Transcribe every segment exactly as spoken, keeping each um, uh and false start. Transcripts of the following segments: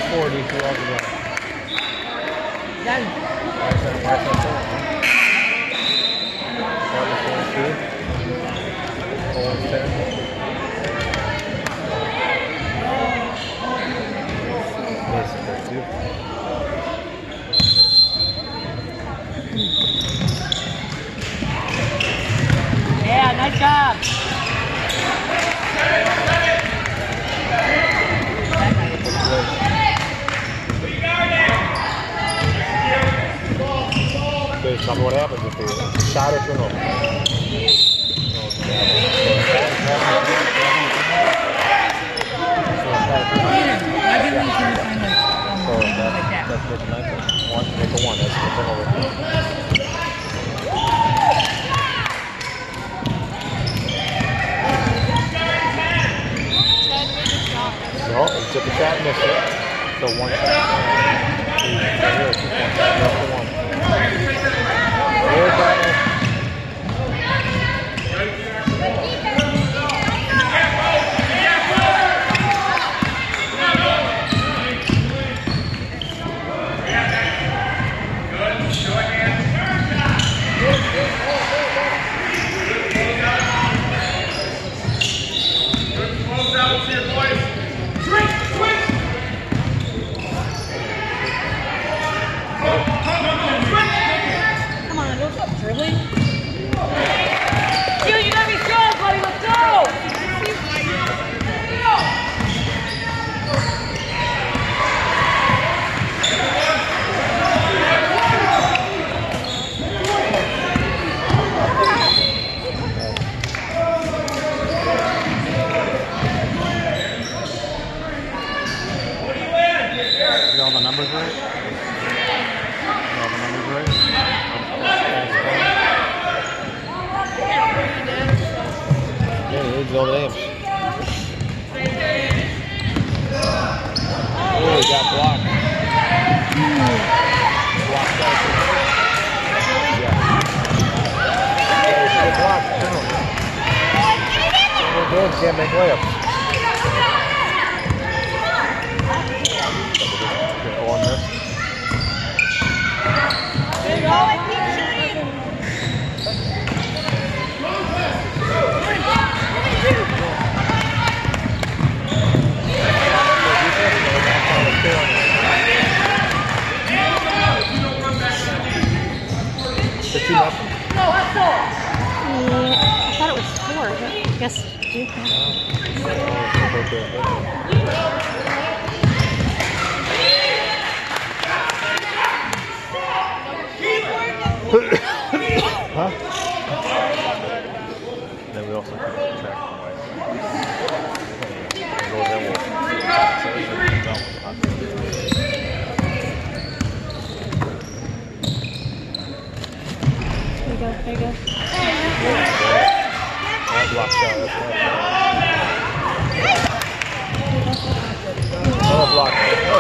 forty for all the way. Done. Yeah, nice job. Tell me what happens if you shot it or no. So that's that's making nice. One, make a one. That's the thing over here. No, he took a shot and missed it. So one shot. One. Here, partner. No names. Oh, he got blocked. Blocked out. Yeah. Yeah, blocked. Games can't make layups. One miss. There you go. Keep shooting. Two nothing. No, hustle. Yeah, I thought it was four. I guess Duke. Huh? Then we also keep track of There you go, there you go. All block shot. All block.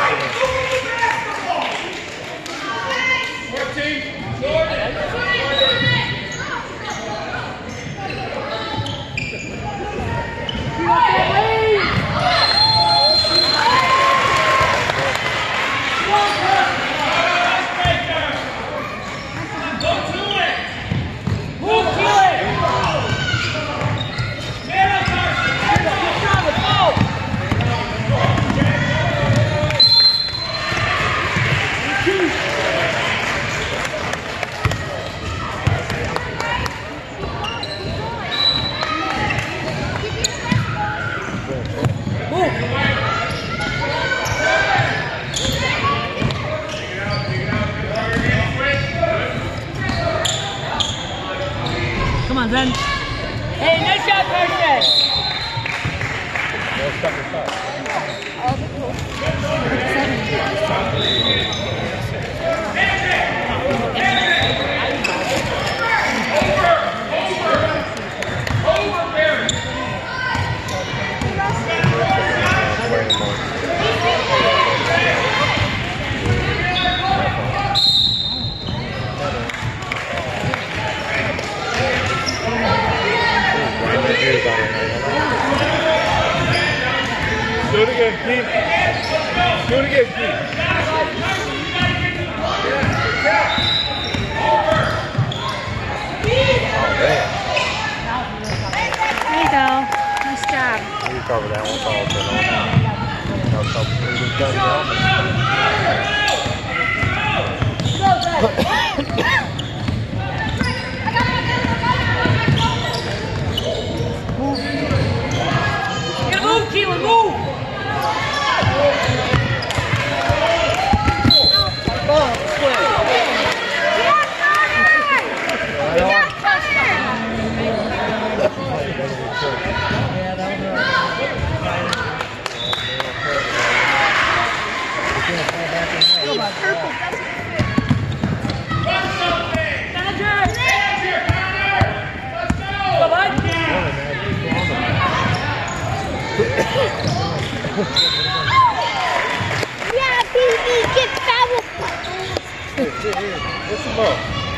fourteen. Come on, Zen. Hey, nice shot, Carson. Let's stop the shot. Do it again, keep. Do it again, Keith. There you go. Nice job. You cover that one. All good. No trouble. We just done Get a move, Keelan, move! Yeah, baby, get foul. What's the ball?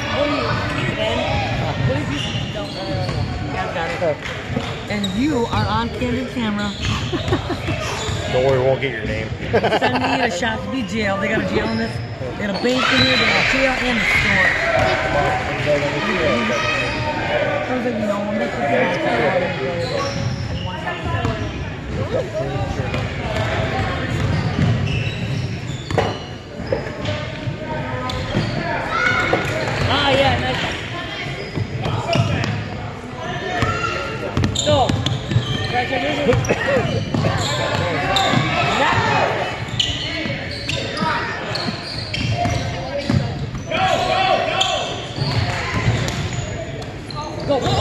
And you are on candid camera. Don't worry, we won't get your name. Send me to Shakopee jail. They got a jail in this. They got a bank in here. They got a jail and a store. I was like, no, I'm not Ah, yeah, nice. So, Go, go, go.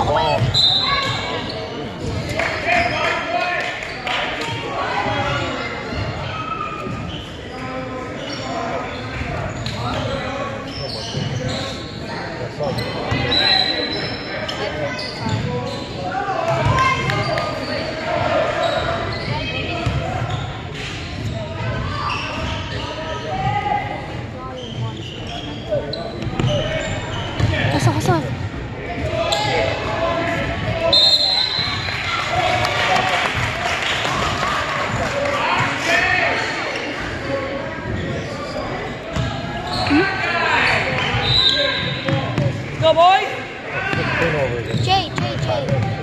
Hustle, hustle. Go, boys! Jay, Jay, Jay.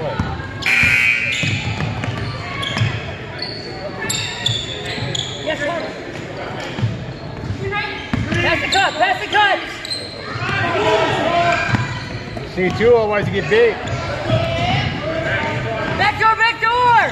Yes, sir. Pass the cut, pass the cut! C two, otherwise you get big. Back door, back door!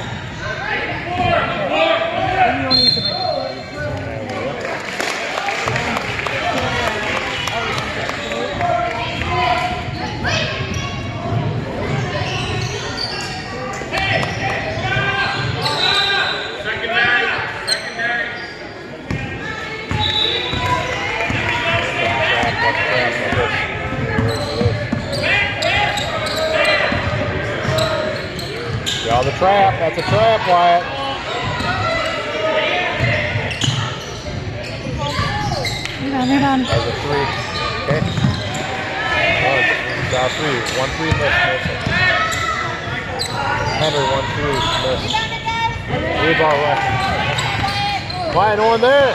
Draw the trap. That's a trap, Wyatt. They're done, they're done. That's a three. Okay. Oh, draw three. One three miss. Miss. Henry, one three miss. Three ball left. Wyatt, no one there.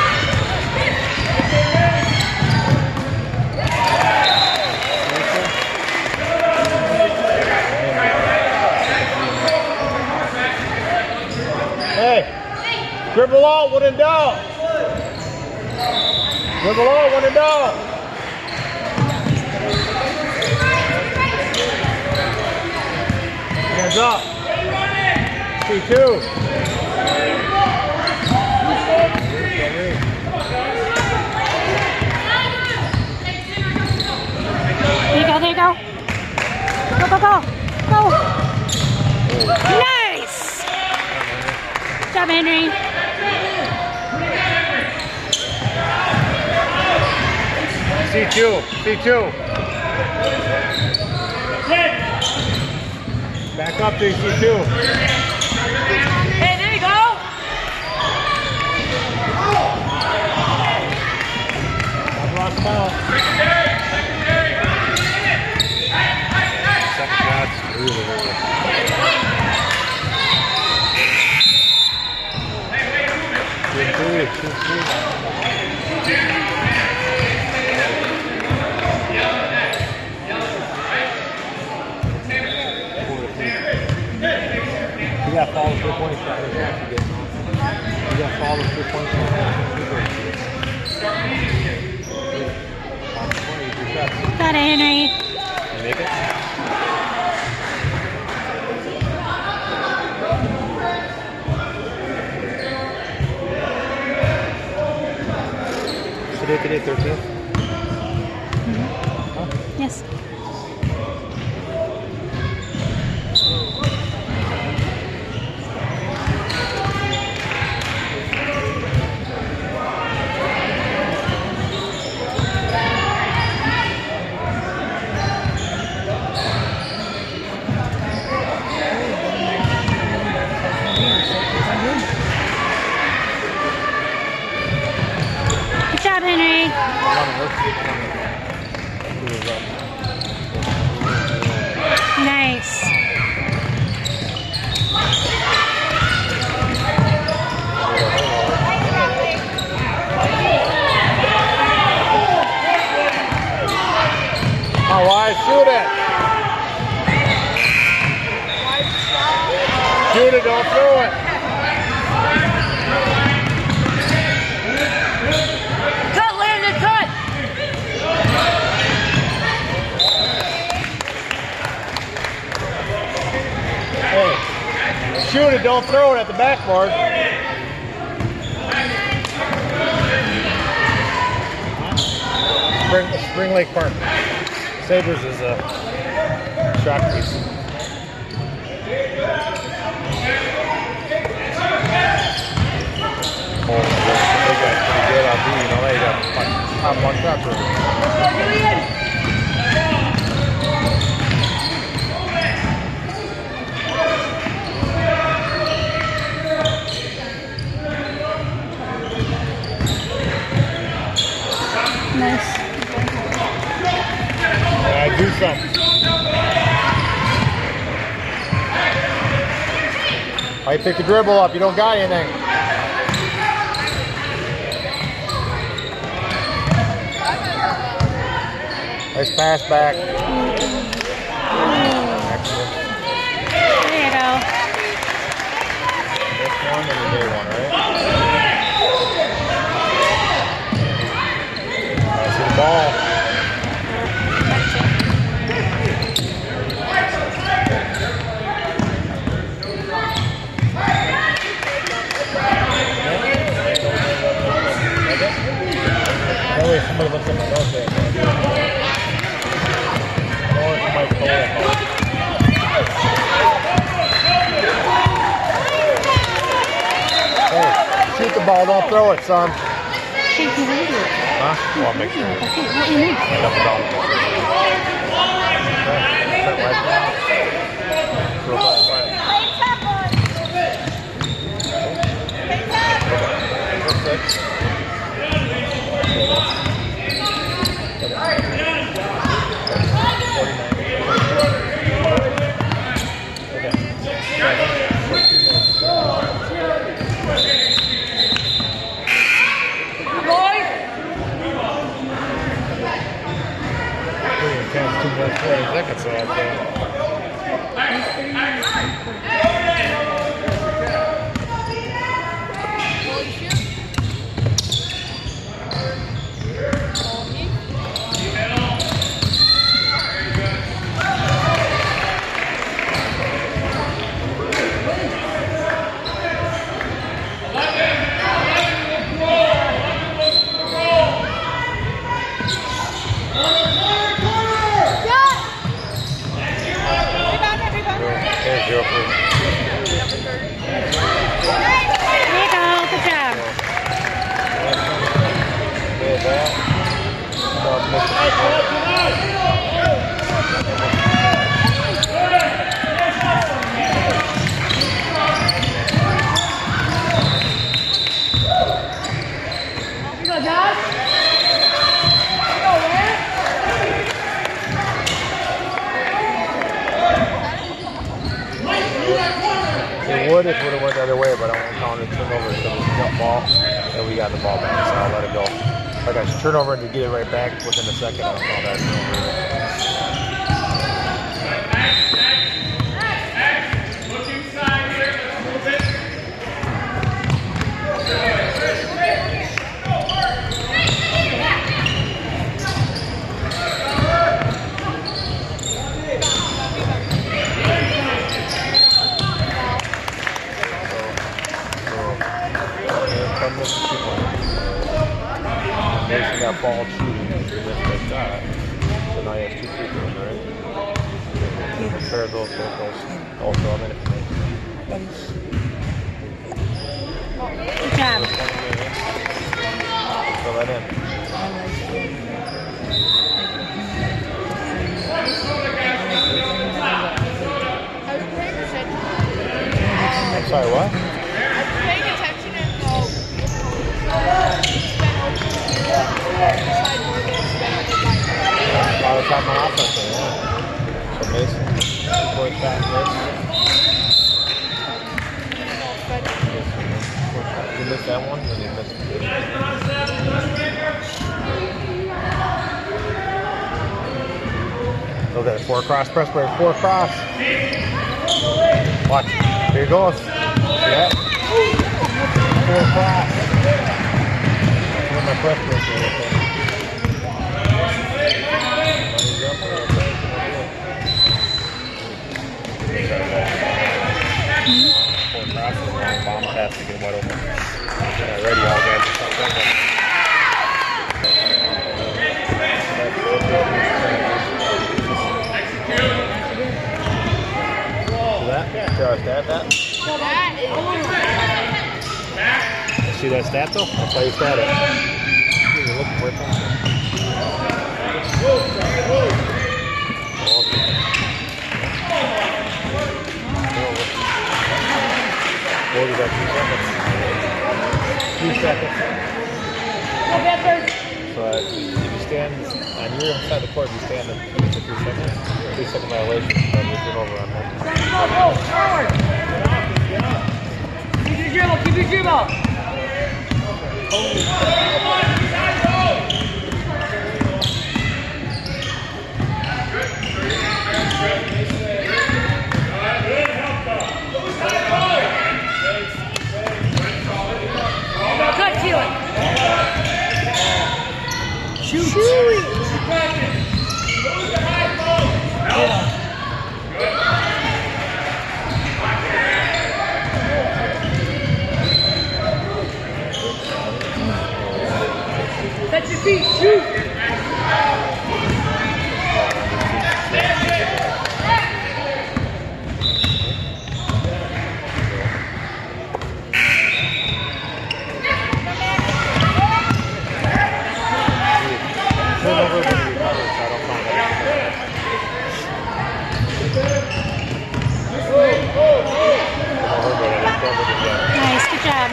Hey, dribble out when in doubt. Dribble out when in doubt. Hands up. C two. There you go, there you go. Go, go, go. Go. Nice. Good job, Henry. C two. C two. Back up to C two. Hey, there you go! I've lost the ball. Second shot's really, really. Good three. two, three. You gotta follow the three point shot. You gotta follow the three point shot. Got it, Henry. You make it? Today, today, thirteenth? Mm-hmm. Huh? Yes. Good job, Henry. Nice. Oh, why shoot it? Shoot it, don't throw it. Cut, Landon, cut! Hey, shoot it, don't throw it at the backboard. Spring, Spring Lake Park. Sabres is a Shakopee. Oh, they got pretty good on B, you know, they got top one shots. Nice. Yeah, do something. Why you pick the dribble up? You don't got anything. Nice pass back. Excellent. There you go. This one and the day one, right? Nice hit the ball. That way somebody looks at my notes there. Or somebody stole it. Hey, shoot the ball, don't throw it, son. Hey, you ready? Huh? Well, I'll make sure. Okay, what do you mean? End up the ball. Turn right down. Throw ball flat. That's it. Seconds out there. There's your first. There you go. Good job. There's that. You go, Josh. You go, man. It would if it would have went the other way, but I won't count it turnover because it's a jump ball. And we got the ball back, so I'll let it go. Like I should turn over and to get it right back within a second. I'll call that turnover. Mason got ball shooting and missed that shot. So now he has two free throws, right? Compare those both goals. Also, I'm in it for me. Good job. Fill that in. I'm sorry, what? Paying attention and I was talking about offense, yeah. So Mason, two-point shot missed. He missed that one, and he missed it. Look at it, four across, press break, four across. Watch, here he goes. See that? Four across. Where's my press break here? Four across, and long bomb pass to get wide open. Yeah, ready, all guys. That? Should I stat that? See that stat though? That's how you stat it. You're looking for it. What was that? Two seconds. Two seconds. So uh, if you stand on your side of the court, if you stand in for three seconds, three second violation, then you turn over on that. Go, forward! Keep your dribble, keep your dribble! Cut, Keelan! Shoot! Shoot! Touch your feet, shoot! Nice, good job.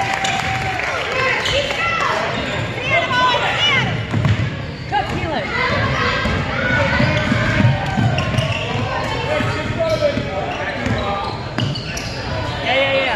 Cut, Keelan! Yeah, yeah, yeah.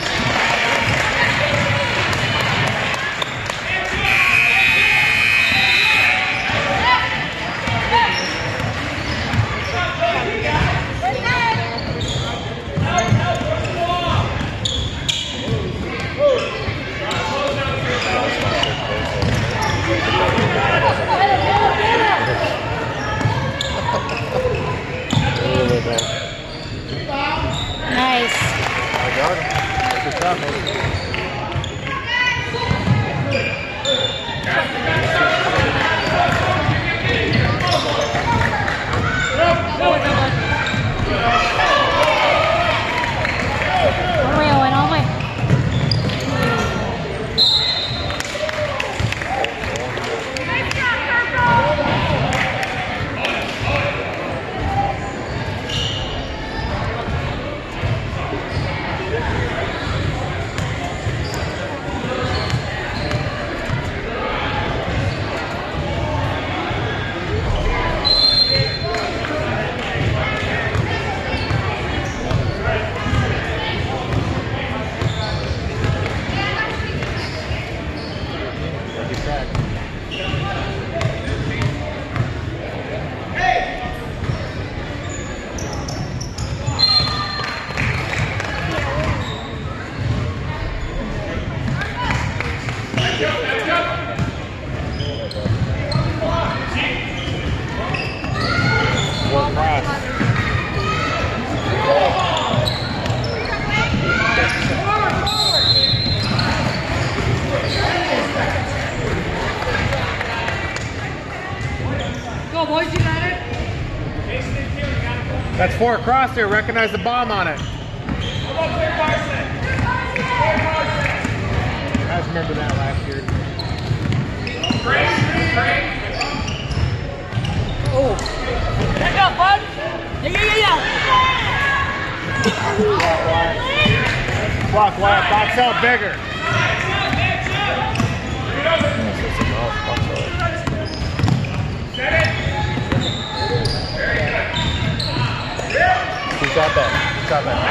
Nice. I got it. Good job, man. All the way, Owen, all the way. That's four across there. Recognize the bomb on it. I remember that last year. Oh. Back up, bud. Yeah, yeah, yeah, yeah. Block left. Box out bigger. Who's got that? Who's got that?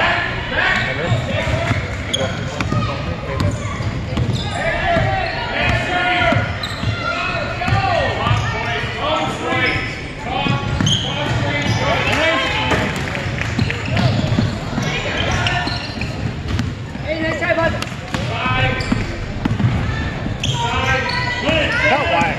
Hey, nice try, bud. Not wide.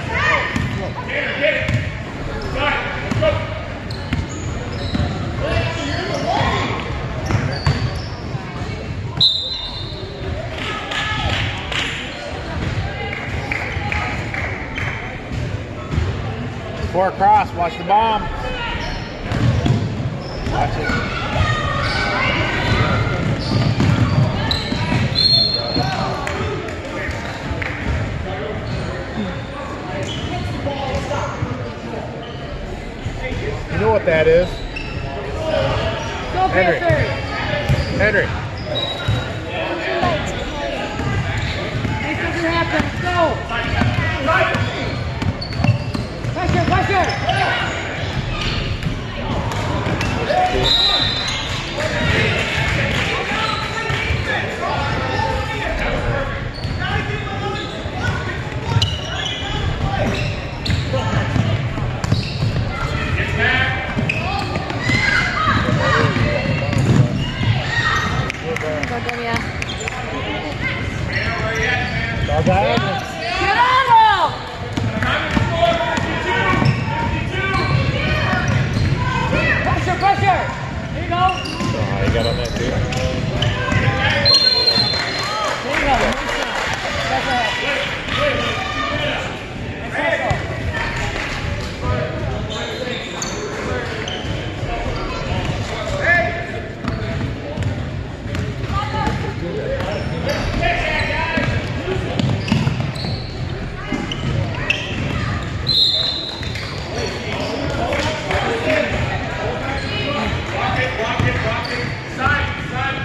Four across, watch the bomb. Watch it. You know what that is? Go, Henry. Panther. Henry. This doesn't happen. Go. Pressure, pressure. Waconia. Dog eye. Get on roll. Pressure, pressure. There you go. Oh, you got on that too. There you go. Nice shot. That's it. Nice hustle. Side, side.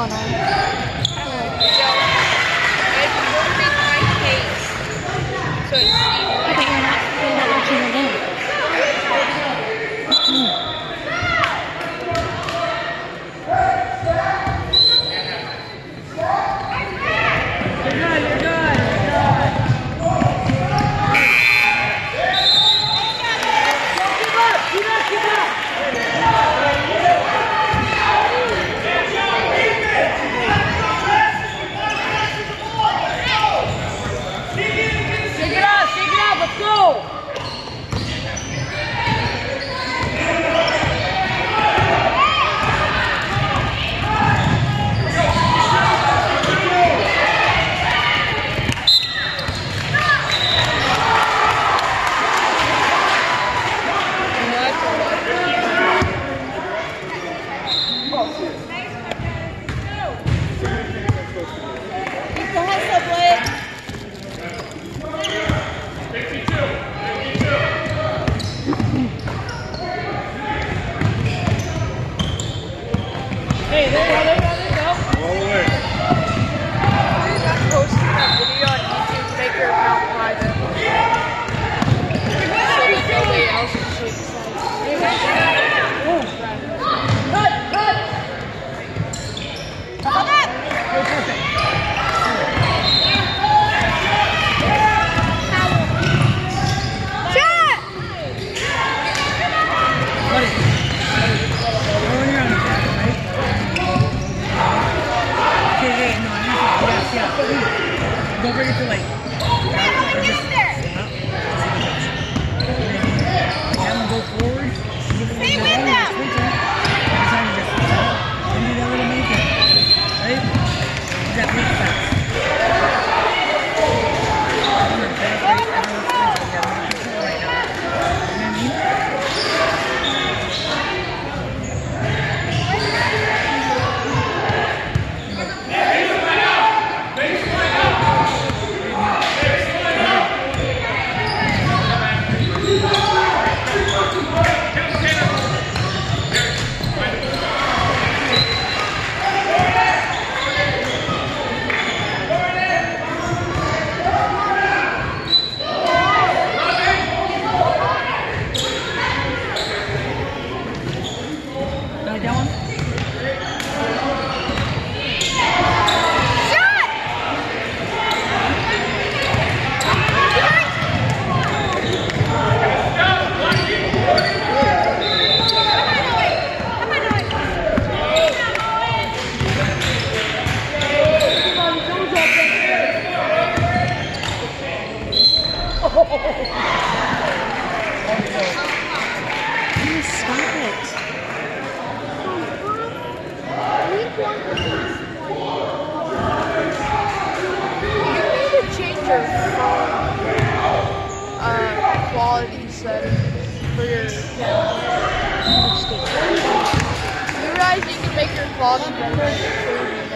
on our. It's moving my face. So it's I think you're not, you're not watching the game. Hey, there you go, there you go, there you go. Roll away. You're not posting that video on YouTube to make your account private. So that nobody else can see the Cut, cut. Hold up! Go perfect. Shot! Buddy. Go when you're on the track, right? Okay, hey, no, I'm not. Yes, yeah. Don't bring it too late. Or just stop. Have them go forward. Give it a little bit longer. Sprinter. Every time you just stop. And do that little make it. Right? That makes sense. I'm going to benefit everyone's sprinter. We have no control right now. You know what I mean? Like that one? Please stop it. You need to change your phone uh, quality settings for your camera. You realize you can make your quality better than your phone,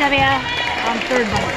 Love ya. On third ball.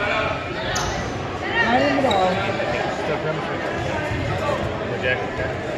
Jack.